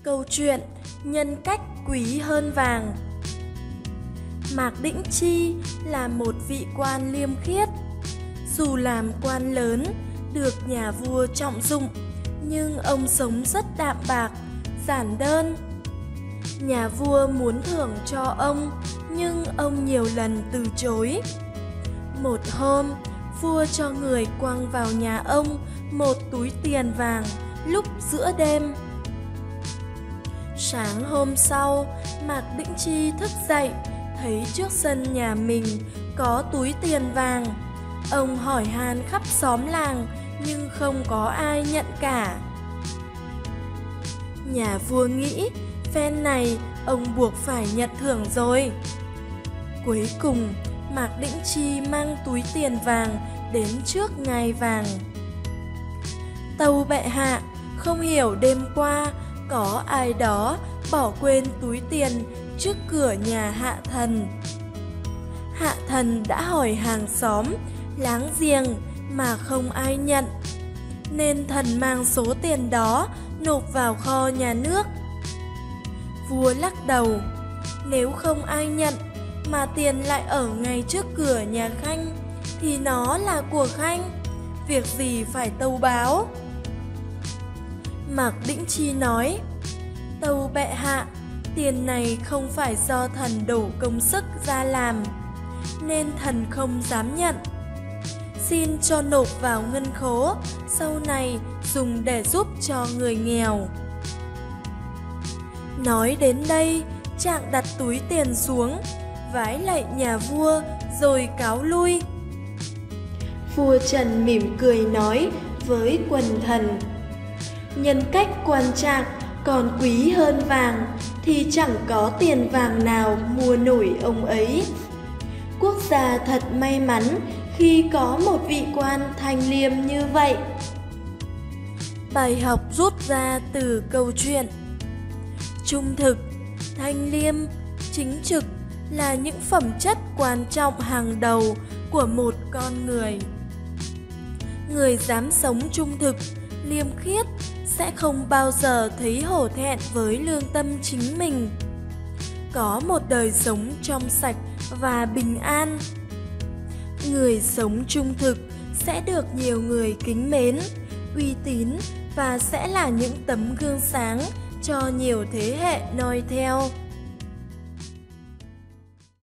Câu chuyện nhân cách quý hơn vàng. Mạc Đĩnh Chi là một vị quan liêm khiết. Dù làm quan lớn, được nhà vua trọng dụng, nhưng ông sống rất đạm bạc, giản đơn. Nhà vua muốn thưởng cho ông, nhưng ông nhiều lần từ chối. Một hôm, vua cho người quăng vào nhà ông một túi tiền vàng lúc giữa đêm. Sáng hôm sau, Mạc Đĩnh Chi thức dậy, thấy trước sân nhà mình có túi tiền vàng. Ông hỏi han khắp xóm làng, nhưng không có ai nhận cả. Nhà vua nghĩ, phen này ông buộc phải nhận thưởng rồi. Cuối cùng, Mạc Đĩnh Chi mang túi tiền vàng đến trước ngai vàng. Tâu bệ hạ, không hiểu đêm qua có ai đó bỏ quên túi tiền trước cửa nhà hạ thần. Hạ thần đã hỏi hàng xóm, láng giềng mà không ai nhận, nên thần mang số tiền đó nộp vào kho nhà nước. Vua lắc đầu, nếu không ai nhận mà tiền lại ở ngay trước cửa nhà Khanh thì nó là của Khanh, việc gì phải tâu báo. Mạc Đĩnh Chi nói, tâu bệ hạ, tiền này không phải do thần đổ công sức ra làm, nên thần không dám nhận. Xin cho nộp vào ngân khố, sau này dùng để giúp cho người nghèo. Nói đến đây, Trạng đặt túi tiền xuống, vái lạy nhà vua rồi cáo lui. Vua Trần mỉm cười nói với quần thần, nhân cách quan Trạng còn quý hơn vàng thì chẳng có tiền vàng nào mua nổi ông ấy. Quốc gia thật may mắn khi có một vị quan thanh liêm như vậy. Bài học rút ra từ câu chuyện: trung thực, thanh liêm, chính trực là những phẩm chất quan trọng hàng đầu của một con người. Người dám sống trung thực, liêm khiết sẽ không bao giờ thấy hổ thẹn với lương tâm chính mình, có một đời sống trong sạch và bình an. Người sống trung thực sẽ được nhiều người kính mến, uy tín và sẽ là những tấm gương sáng cho nhiều thế hệ noi theo.